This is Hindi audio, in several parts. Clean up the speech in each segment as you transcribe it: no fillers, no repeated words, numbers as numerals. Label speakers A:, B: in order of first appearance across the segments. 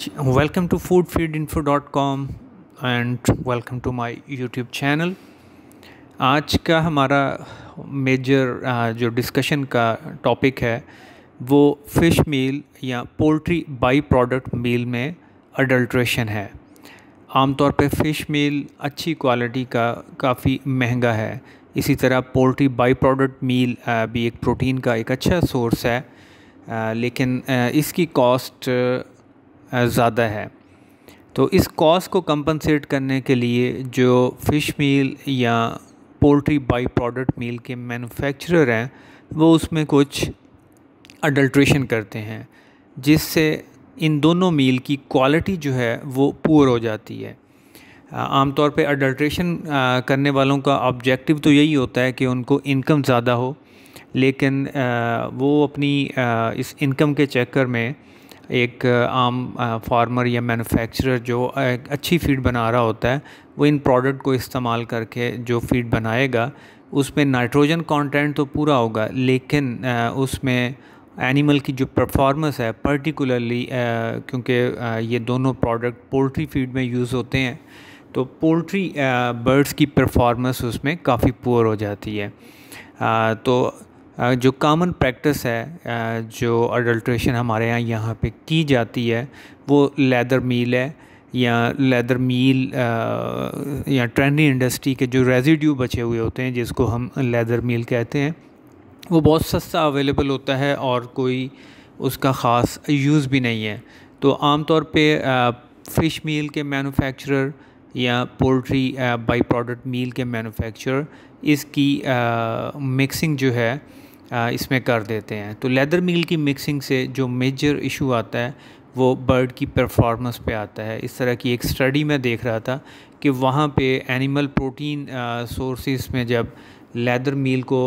A: Welcome to foodfeedinfo.com and welcome to my YouTube channel. आज का हमारा मेजर जो डिस्कशन का टॉपिक है वो फ़िश मील या पोल्ट्री बाई प्रोडक्ट मील में अडल्ट्रेशन है। आमतौर पे फ़िश मील अच्छी क्वालिटी का काफ़ी महंगा है। इसी तरह पोल्ट्री बाई प्रोडक्ट मील भी एक प्रोटीन का एक अच्छा सोर्स है, लेकिन इसकी कॉस्ट ज़्यादा है। तो इस कॉस्ट को कंपनसेट करने के लिए जो फ़िश मील या पोल्ट्री बाई प्रोडक्ट मील के मैन्युफैक्चरर हैं वो उसमें कुछ अडल्ट्रेशन करते हैं, जिससे इन दोनों मील की क्वालिटी जो है वो पुअर हो जाती है। आमतौर पे अडल्ट्रेशन करने वालों का ऑब्जेक्टिव तो यही होता है कि उनको इनकम ज़्यादा हो, लेकिन वो अपनी इस इनकम के चक्कर में एक आम फार्मर या मैन्युफैक्चरर जो एक अच्छी फ़ीड बना रहा होता है वो इन प्रोडक्ट को इस्तेमाल करके जो फ़ीड बनाएगा उसमें नाइट्रोजन कंटेंट तो पूरा होगा, लेकिन उसमें एनिमल की जो परफॉर्मेंस है पर्टिकुलरली क्योंकि ये दोनों प्रोडक्ट पोल्ट्री फीड में यूज़ होते हैं, तो पोल्ट्री बर्ड्स की परफॉर्मेंस उसमें काफ़ी पुअर हो जाती है। तो जो कॉमन प्रैक्टिस है जो अडल्ट्रेशन हमारे यहाँ पे की जाती है वो लेदर मील है, या लेदर मील या ट्रेंडी इंडस्ट्री के जो रेजिड्यू बचे हुए होते हैं जिसको हम लेदर मील कहते हैं, वो बहुत सस्ता अवेलेबल होता है और कोई उसका ख़ास यूज़ भी नहीं है। तो आमतौर पे फ़िश मील के मैन्युफैक्चरर या पोल्ट्री बाई प्रोडक्ट मील के मैन्युफैक्चरर इसकी मिक्सिंग जो है इसमें कर देते हैं। तो लेदर मील की मिक्सिंग से जो मेजर इशू आता है वो बर्ड की परफॉर्मेंस पे आता है। इस तरह की एक स्टडी मैं देख रहा था कि वहाँ पे एनिमल प्रोटीन सोर्सेज में जब लेदर मील को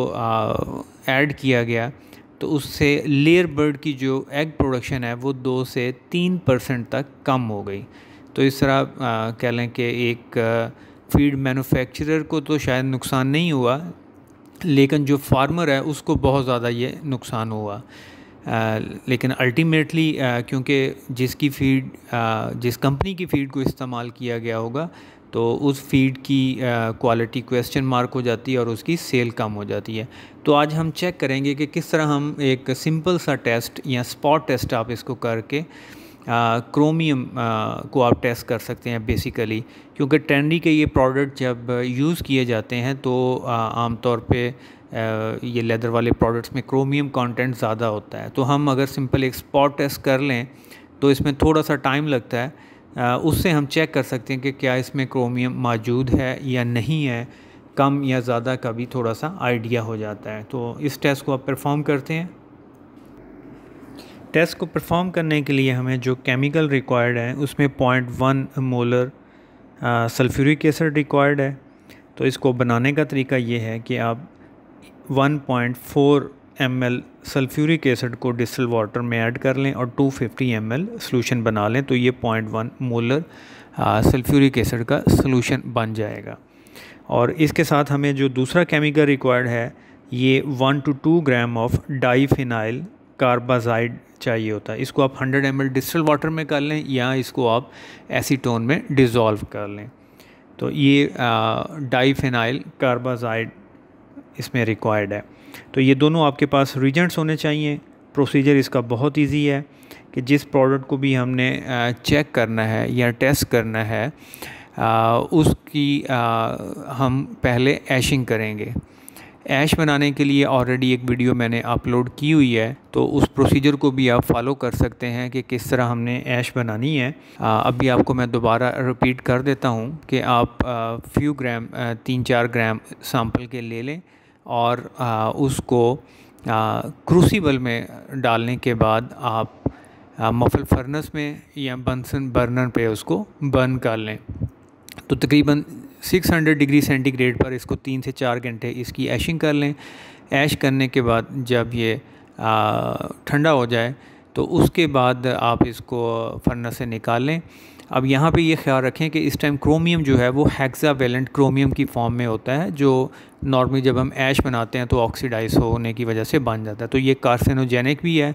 A: ऐड किया गया तो उससे लेयर बर्ड की जो एग प्रोडक्शन है वो 2 से 3% तक कम हो गई। तो इस तरह कह लें कि एक फीड मैन्युफैक्चरर को तो शायद नुकसान नहीं हुआ, लेकिन जो फार्मर है उसको बहुत ज़्यादा ये नुकसान हुआ। लेकिन अल्टीमेटली क्योंकि जिसकी फ़ीड जिस कंपनी की फ़ीड को इस्तेमाल किया गया होगा तो उस फीड की क्वालिटी क्वेश्चन मार्क हो जाती है और उसकी सेल कम हो जाती है। तो आज हम चेक करेंगे कि किस तरह हम एक सिंपल सा टेस्ट या स्पॉट टेस्ट आप इसको करके क्रोमियम को आप टेस्ट कर सकते हैं बेसिकली, क्योंकि ट्रेंडी के ये प्रोडक्ट जब यूज़ किए जाते हैं तो आमतौर पे ये लेदर वाले प्रोडक्ट्स में क्रोमियम कंटेंट ज़्यादा होता है। तो हम अगर सिंपल एक स्पॉट टेस्ट कर लें तो इसमें थोड़ा सा टाइम लगता है, उससे हम चेक कर सकते हैं कि क्या इसमें क्रोमियम मौजूद है या नहीं है, कम या ज़्यादा का भी थोड़ा सा आइडिया हो जाता है। तो इस टेस्ट को आप परफॉर्म करते हैं। टेस्ट को परफॉर्म करने के लिए हमें जो केमिकल रिक्वायर्ड है उसमें 0.1 मोलर सल्फ्यूरिक एसिड रिक्वायर्ड है। तो इसको बनाने का तरीका ये है कि आप 1.4 ml सल्फ्यूरिक एसिड को डिस्टिल वाटर में ऐड कर लें और 250 ml सॉल्यूशन बना लें, तो ये 0.1 मोलर सल्फ्यूरिक एसिड का सॉल्यूशन बन जाएगा। और इसके साथ हमें जो दूसरा केमिकल रिक्वायर्ड है ये 1 to 2 gram of diphenyl carbazide चाहिए होता है। इसको आप 100 ml डिस्टिल वाटर में कर लें या इसको आप एसीटोन में डिज़ोल्व कर लें। तो ये डाईफिनाइल कार्बाजाइड इसमें रिक्वायर्ड है। तो ये दोनों आपके पास रीजेंट्स होने चाहिए। प्रोसीजर इसका बहुत इजी है कि जिस प्रोडक्ट को भी हमने चेक करना है या टेस्ट करना है उसकी हम पहले ऐशिंग करेंगे। ऐश बनाने के लिए ऑलरेडी एक वीडियो मैंने अपलोड की हुई है, तो उस प्रोसीजर को भी आप फॉलो कर सकते हैं कि किस तरह हमने ऐश बनानी है। अभी आपको मैं दोबारा रिपीट कर देता हूँ कि आप फ्यू ग्राम 3-4 ग्राम सैंपल के ले लें और उसको क्रूसिबल में डालने के बाद आप मफल फर्नेस में या बंसन बर्नर पे उसको बर्न कर लें। तो तकरीबन 600 डिग्री सेंटीग्रेड पर इसको 3 से 4 घंटे इसकी ऐशिंग कर लें। ऐश करने के बाद जब ये ठंडा हो जाए तो उसके बाद आप इसको फर्नेस से निकाल लें। अब यहाँ पे ये ख्याल रखें कि इस टाइम क्रोमियम जो है वो हेक्सावेलेंट क्रोमियम की फॉर्म में होता है, जो नॉर्मली जब हम ऐश बनाते हैं तो ऑक्सीडाइज होने की वजह से बन जाता है। तो ये कार्सिनोजेनिक भी है,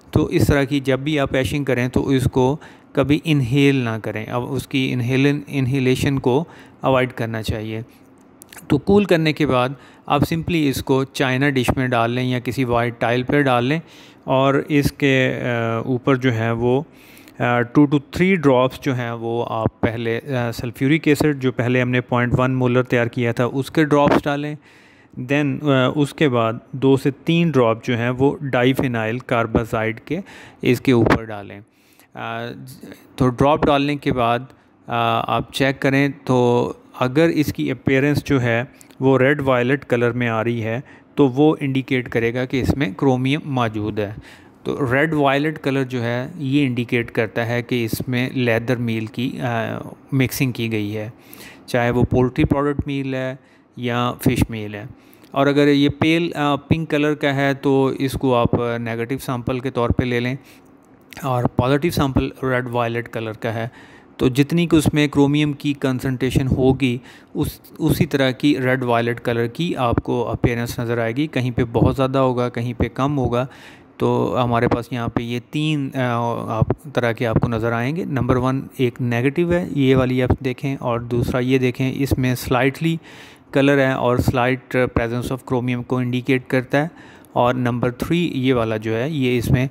A: तो इस तरह की जब भी आप ऐशिंग करें तो इसको कभी इनहेल ना करें, अब उसकी इनहेलेशन को अवॉइड करना चाहिए। तो कूल करने के बाद आप सिंपली इसको चाइना डिश में डाल लें या किसी वाइट टाइल पर डाल लें, और इसके ऊपर जो है वो 2 to 3 ड्रॉप्स जो हैं वो आप पहले सल्फ्यूरिक एसिड जो पहले हमने 0.1 मोलर तैयार किया था उसके ड्रॉप्स डालें। देन उसके बाद 2 से 3 ड्रॉप जो हैं वो डाइफिनाइल कार्बाजाइड के इसके ऊपर डालें। तो ड्रॉप डालने के बाद आप चेक करें, तो अगर इसकी अपीयरेंस जो है वो रेड वायलेट कलर में आ रही है तो वो इंडिकेट करेगा कि इसमें क्रोमियम मौजूद है। तो रेड वायलेट कलर जो है ये इंडिकेट करता है कि इसमें लेदर मील की मिक्सिंग की गई है, चाहे वो पोल्ट्री प्रोडक्ट मील है या फ़िश मील है। और अगर ये पेल पिंक कलर का है तो इसको आप नेगेटिव सैंपल के तौर पे ले लें, और positive sample red violet colour का है तो जितनी कि उसमें क्रोमियम की कंसंट्रेशन होगी उसी तरह की रेड वायलेट कलर की आपको अपीयरेंस नज़र आएगी। कहीं पे बहुत ज़्यादा होगा, कहीं पे कम होगा। तो हमारे पास यहाँ पे ये 3 तरह के आपको नज़र आएंगे। नंबर 1 एक नेगेटिव है, ये वाली आप देखें, और दूसरा ये देखें इसमें स्लाइटली कलर है और स्लाइट प्रेजेंस ऑफ क्रोमियम को इंडिकेट करता है। और नंबर 3 ये वाला जो है ये इसमें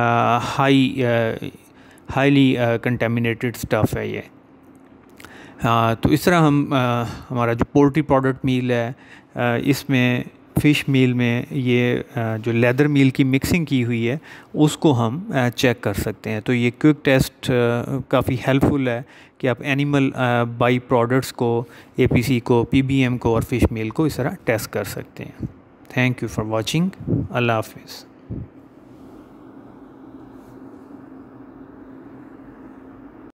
A: हाईली कंटेमिनेटेड स्टफ़ है ये। तो इस तरह हम हमारा जो पोल्ट्री प्रोडक्ट मील है इसमें फ़िश मील में ये जो लेदर मील की मिक्सिंग की हुई है उसको हम चेक कर सकते हैं। तो ये क्विक टेस्ट काफ़ी हेल्पफुल है कि आप एनिमल बाई प्रोडक्ट्स को, एपीसी को, पीबीएम को और फ़िश मील को इस तरह टेस्ट कर सकते हैं। Thank you for watching. अल्लाह हाफिज़।